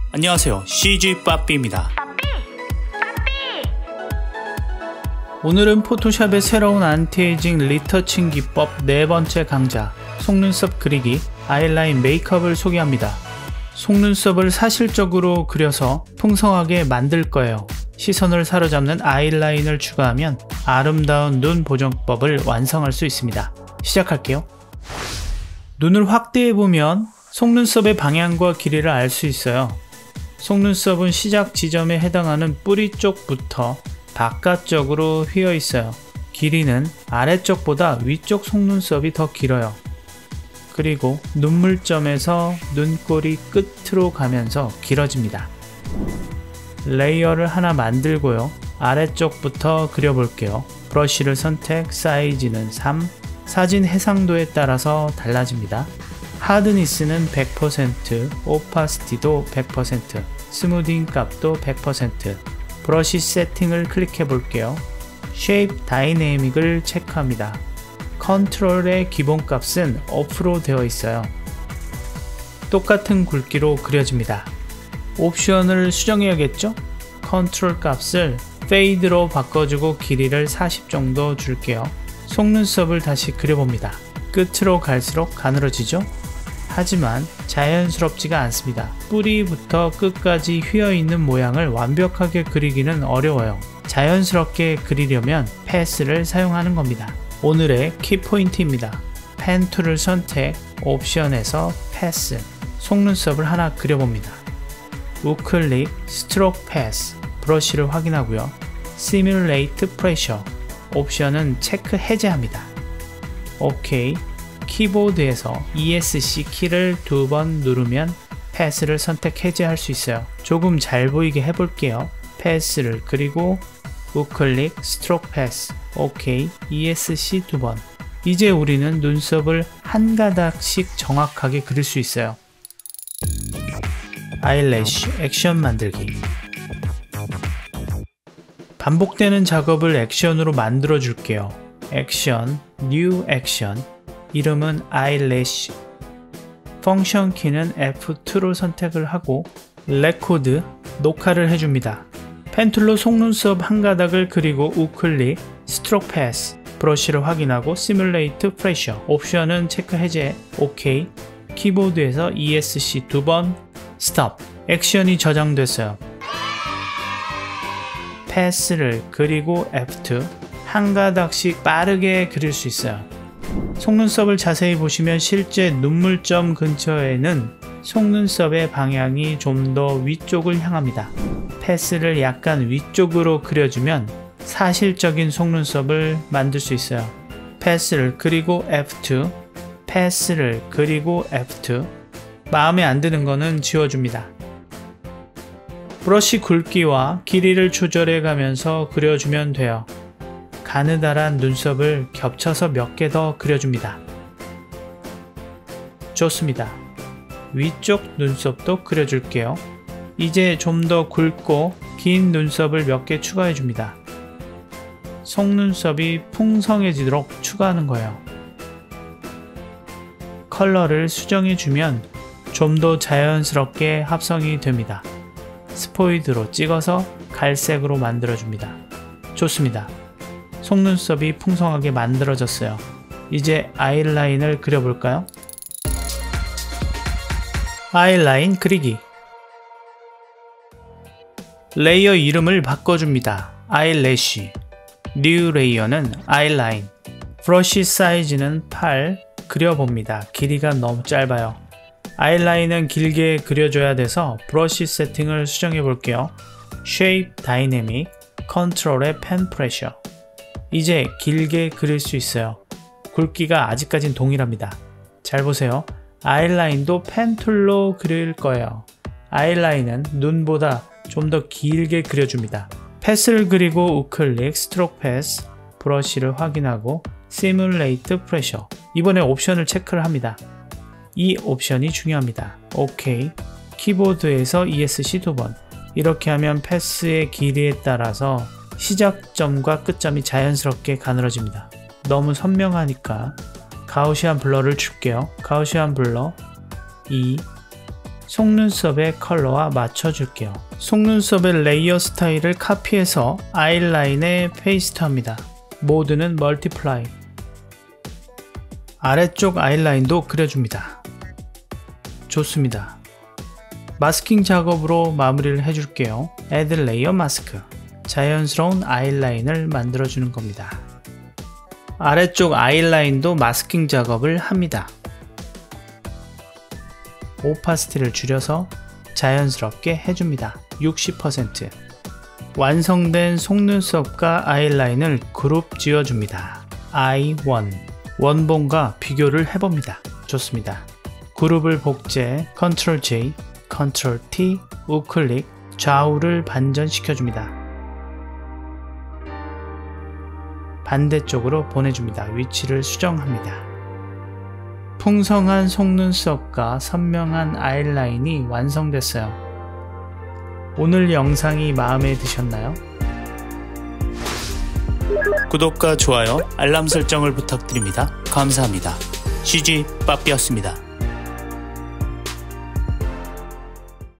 안녕하세요, CG 빠삐입니다. 오늘은 포토샵의 새로운 안티에이징 리터칭 기법 네 번째 강좌 속눈썹 그리기 아이라인 메이크업을 소개합니다. 속눈썹을 사실적으로 그려서 풍성하게 만들 거예요. 시선을 사로잡는 아이라인을 추가하면 아름다운 눈 보정법을 완성할 수 있습니다. 시작할게요. 눈을 확대해보면 속눈썹의 방향과 길이를 알 수 있어요. 속눈썹은 시작 지점에 해당하는 뿌리 쪽부터 바깥쪽으로 휘어 있어요. 길이는 아래쪽보다 위쪽 속눈썹이 더 길어요. 그리고 눈물점에서 눈꼬리 끝으로 가면서 길어집니다. 레이어를 하나 만들고요. 아래쪽부터 그려볼게요. 브러쉬를 선택, 사이즈는 3, 사진 해상도에 따라서 달라집니다. 하드니스는 100%, 오파시티도 100%, 스무딩 값도 100%, 브러쉬 세팅을 클릭해 볼게요. 쉐입 다이내믹을 체크합니다. 컨트롤의 기본값은 오프로 되어 있어요. 똑같은 굵기로 그려집니다. 옵션을 수정해야겠죠? 컨트롤 값을 페이드로 바꿔주고 길이를 40 정도 줄게요. 속눈썹을 다시 그려봅니다. 끝으로 갈수록 가늘어지죠? 하지만 자연스럽지가 않습니다. 뿌리부터 끝까지 휘어있는 모양을 완벽하게 그리기는 어려워요. 자연스럽게 그리려면 패스를 사용하는 겁니다. 오늘의 키포인트입니다. 펜 툴을 선택, 옵션에서 패스, 속눈썹을 하나 그려봅니다. 우클릭, 스트로크 패스, 브러쉬를 확인하고요. 시뮬레이트 프레셔, 옵션은 체크 해제합니다. OK, 키보드에서 ESC 키를 2번 누르면 패스를 선택 해제할 수 있어요. 조금 잘 보이게 해볼게요. 패스를 그리고 우클릭, 스트로크 패스, OK, ESC 2번. 이제 우리는 눈썹을 한 가닥씩 정확하게 그릴 수 있어요. 아이래쉬 액션 만들기. 반복되는 작업을 액션으로 만들어 줄게요. 액션, 뉴 액션, 이름은 아이래쉬. 펑션 키는 F2로 선택을 하고 레코드, 녹화를 해줍니다. 펜툴로 속눈썹 한 가닥을 그리고 우클릭, 스트로크 패스, 브러쉬를 확인하고 시뮬레이트 프레셔, 옵션은 체크 해제, OK, 키보드에서 ESC 2번, 스톱. 액션이 저장됐어요. 패스를 그리고 F2, 한 가닥씩 빠르게 그릴 수 있어요. 속눈썹을 자세히 보시면 실제 눈물점 근처에는 속눈썹의 방향이 좀 더 위쪽을 향합니다. 패스를 약간 위쪽으로 그려주면 사실적인 속눈썹을 만들 수 있어요. 패스를 그리고 F2, 패스를 그리고 F2, 마음에 안 드는 거는 지워줍니다. 브러쉬 굵기와 길이를 조절해 가면서 그려주면 돼요. 가느다란 눈썹을 겹쳐서 몇 개 더 그려줍니다. 좋습니다. 위쪽 눈썹도 그려줄게요. 이제 좀 더 굵고 긴 눈썹을 몇 개 추가해 줍니다. 속눈썹이 풍성해지도록 추가하는 거예요. 컬러를 수정해 주면 좀 더 자연스럽게 합성이 됩니다. 스포이드로 찍어서 갈색으로 만들어 줍니다. 좋습니다. 속눈썹이 풍성하게 만들어졌어요. 이제 아이라인을 그려볼까요? 아이라인 그리기. 레이어 이름을 바꿔줍니다. 아이래쉬. 뉴 레이어는 아이라인. 브러쉬 사이즈는 8. 그려봅니다. 길이가 너무 짧아요. 아이라인은 길게 그려줘야 돼서 브러쉬 세팅을 수정해 볼게요. 쉐입 다이내믹, 컨트롤의 펜 프레셔. 이제 길게 그릴 수 있어요. 굵기가 아직까진 동일합니다. 잘 보세요. 아이라인도 펜 툴로 그릴 거예요. 아이라인은 눈보다 좀 더 길게 그려줍니다. 패스를 그리고 우클릭, 스트로크 패스, 브러쉬를 확인하고 시뮬레이트 프레셔. 이번에 옵션을 체크를 합니다. 이 옵션이 중요합니다. OK, 키보드에서 ESC 2번. 이렇게 하면 패스의 길이에 따라서 시작점과 끝점이 자연스럽게 가늘어집니다. 너무 선명하니까 가우시안 블러를 줄게요. 가우시안 블러 2, 속눈썹의 컬러와 맞춰줄게요. 속눈썹의 레이어 스타일을 카피해서 아이라인에 페이스트합니다. 모드는 멀티플라이. 아래쪽 아이라인도 그려줍니다. 좋습니다. 마스킹 작업으로 마무리를 해줄게요. Add Layer Mask. 자연스러운 아이라인을 만들어주는 겁니다. 아래쪽 아이라인도 마스킹 작업을 합니다. 오파시티를 줄여서 자연스럽게 해줍니다. 60%. 완성된 속눈썹과 아이라인을 그룹 지어줍니다. I1. 원본과 비교를 해봅니다. 좋습니다. 그룹을 복제, Ctrl J, Ctrl T, 우클릭, 좌우를 반전시켜줍니다. 반대쪽으로 보내줍니다. 위치를 수정합니다. 풍성한 속눈썹과 선명한 아이라인이 완성됐어요. 오늘 영상이 마음에 드셨나요? 구독과 좋아요, 알람 설정을 부탁드립니다. 감사합니다. CG 빠삐였습니다.